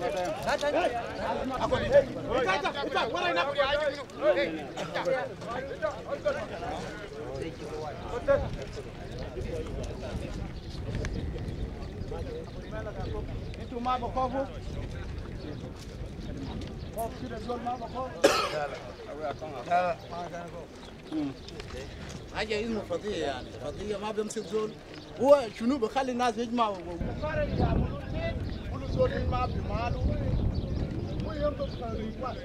Itu mama kofu. Kofu kile zol mama kofu. حاجة اسمه فضية يعني فضية ما بيمسك زول هو شنو بخلي الناس يجمعوا كل زول ما بماله هو يمسك خليفة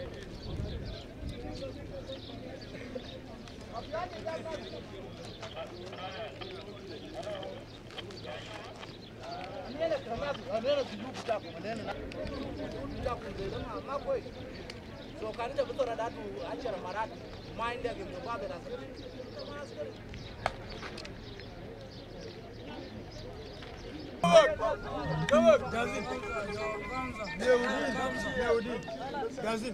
أنا تجيب بتاعكم أنا بتاعكم زي ما كويس لو كان ده بتوع ده 10 مرات ما عندك مقابل عسكري ما عسكري جازين يهودي جازين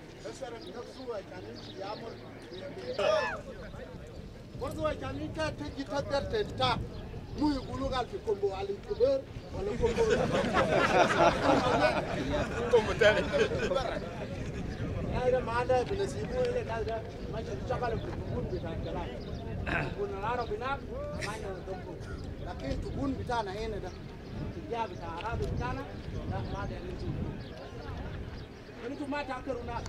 برضو كان انت تجي تقدر تنتا مو يقولوا قال في كومبو على الكبير ولا كومبو ثاني هذا ما ده بنسيبه هذا ما شغال في الكون بتاع الكلام كنا نعرف هناك ما ندمره لكن تكون بتاعنا هنا ده الجاب بتاع عربي بتاعنا لا ما ده انتوا ما تاكلوا ناس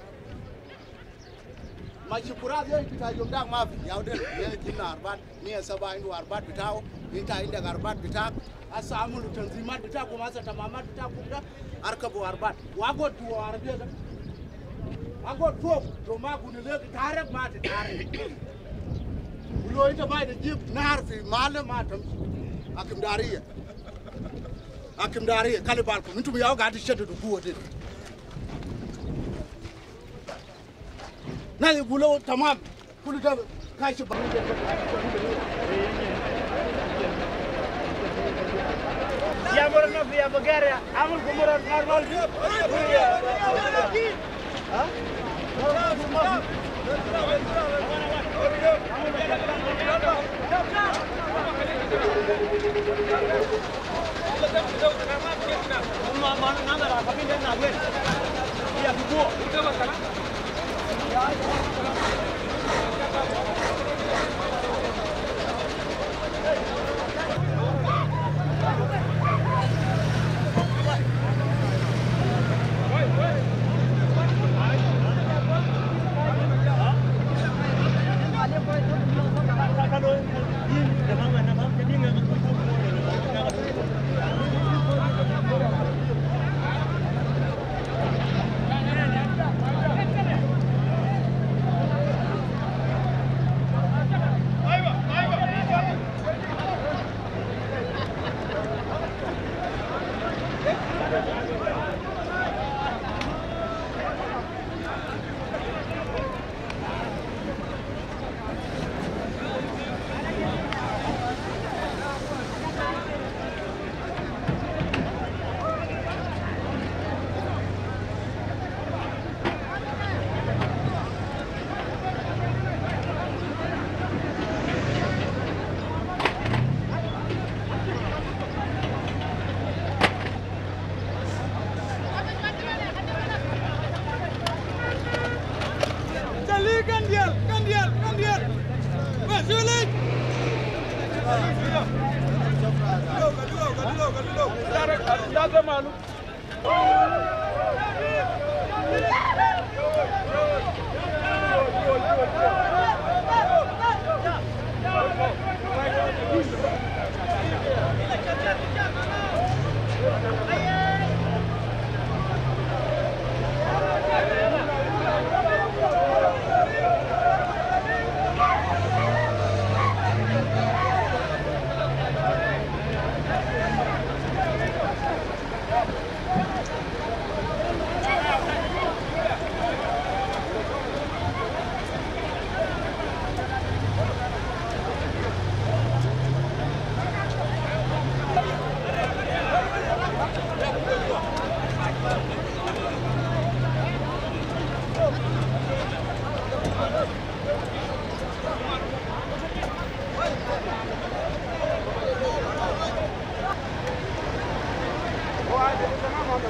ما شكرا زي بتاع يوم ده ما في يا ودل يا جينا أربعة 107 عنده أربعة بتاعه أنت عندك أربعة بتاعك هسه عملوا تنظيمات بتاعكم هسه تمامات بتاعكم ده أركبوا أربعة وأقعد تو عربية ده أقعد فوق لو ما قلنا لك تعرف ما تتعرف ولو أنت ما تجيب نهر في معلم ما تمشي حكم دارية خلي بالكم أنتم يا قاعد تشددوا قوة دي ناس يقولوا تمام كل ده كايش يا مرنا يا بقارة عمل كمرة نورمال ها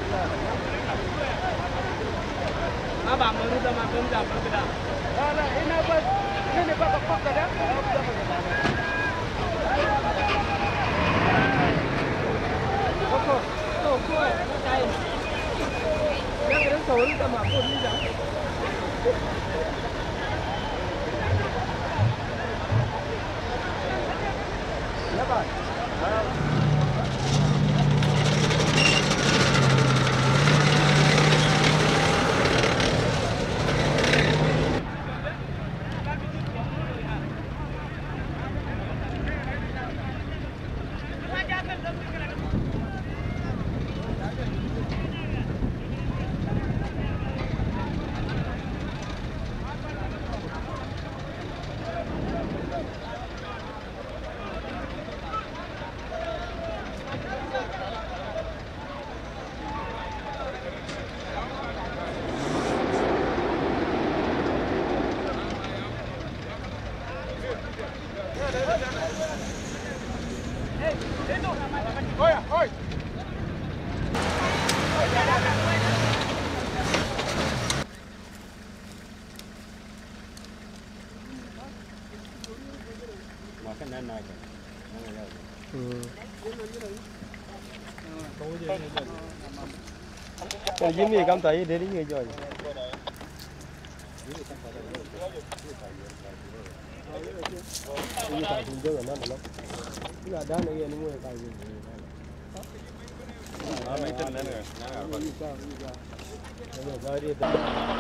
Abang baru dah makan dah berbeda. Kalau ini apa? Ini apa dah? Yang keren tahu ni sama pun ni dah. Lepas. Cái gì mình cảm thấy để đi người chơi. Ini tak tunjuk kan mana? Ini ada ni yang ni yang kaya. Ah, macam mana? Ini gari tu.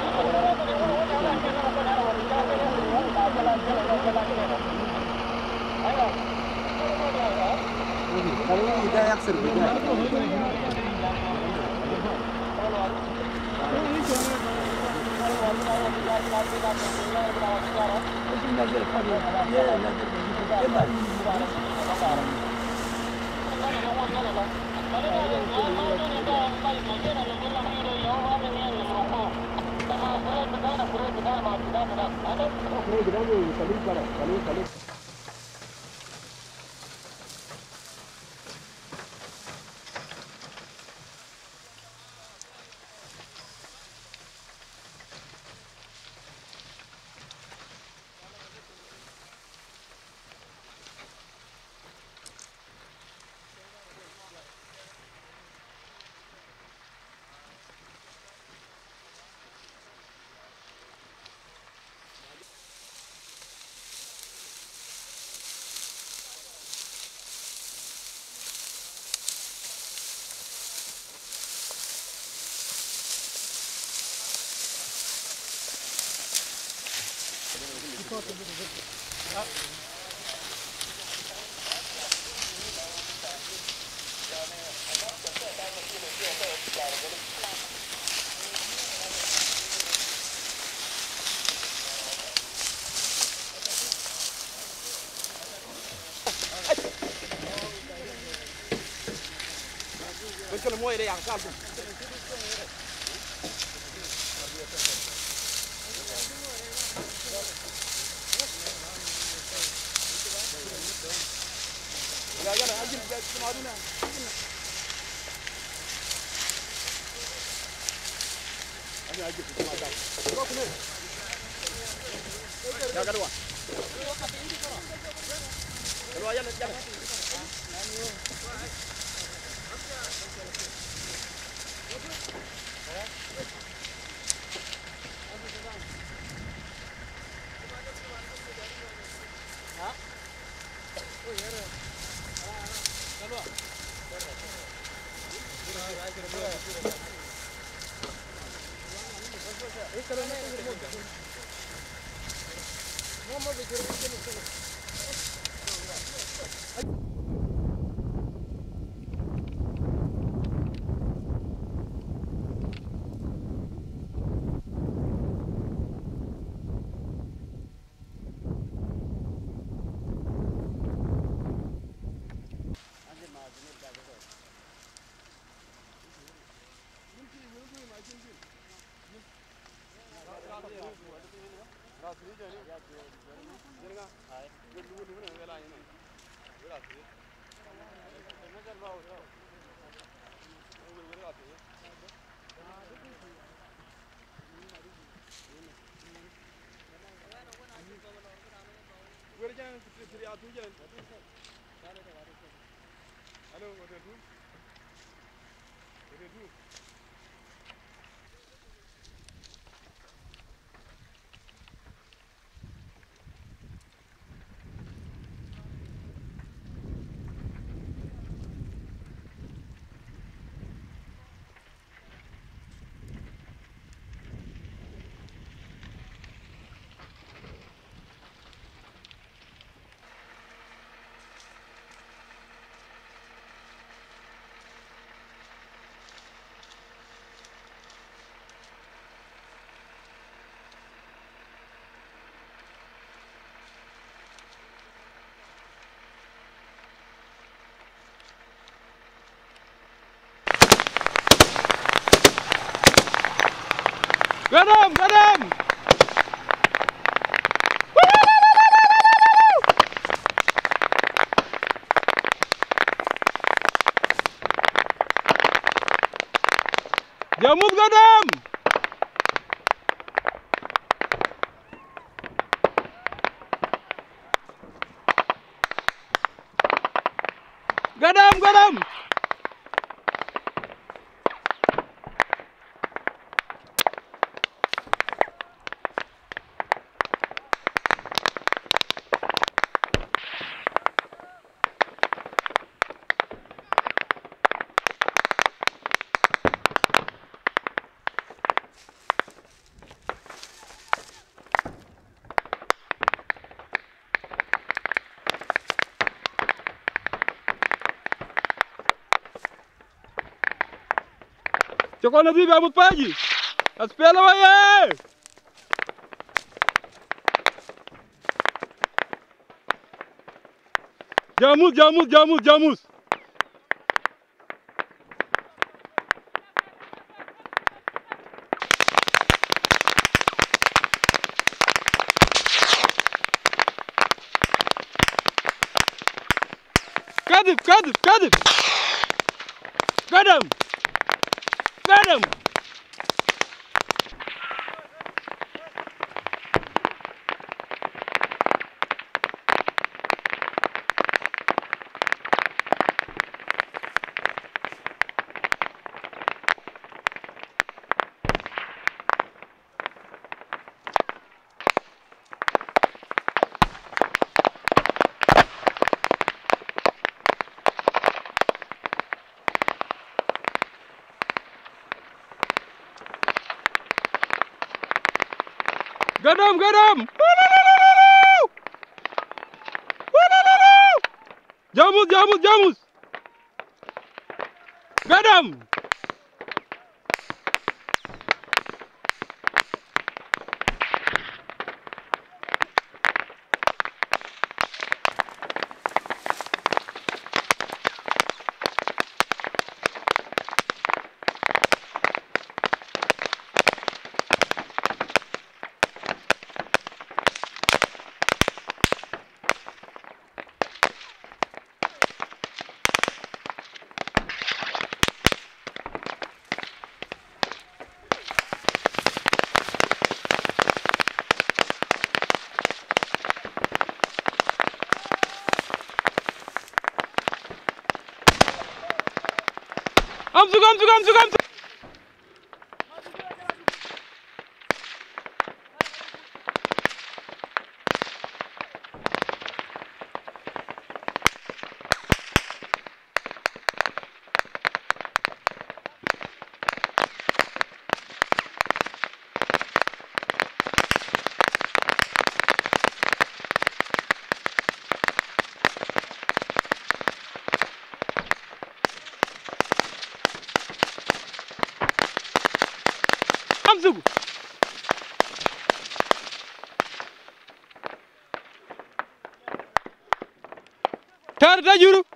Kalau ini dah yang serbida. Kalau mau ada yang kalbu. Ya ya, ajin kemarin na. Ada ajin kemarin. Kau kena. Ya kedua. Kedua ya, ya. Get him! Get him! Jamut, get him! Get him! Get him! Chokona bibi amutpaji. Aspela waye. Jamus, jamus, jamus, jamus. Kadif, kadif, kadif. Get him. Get him! Get him! Get him! Jamus! Jamus! Jamus! Get him! Amsuk. Tar da juru.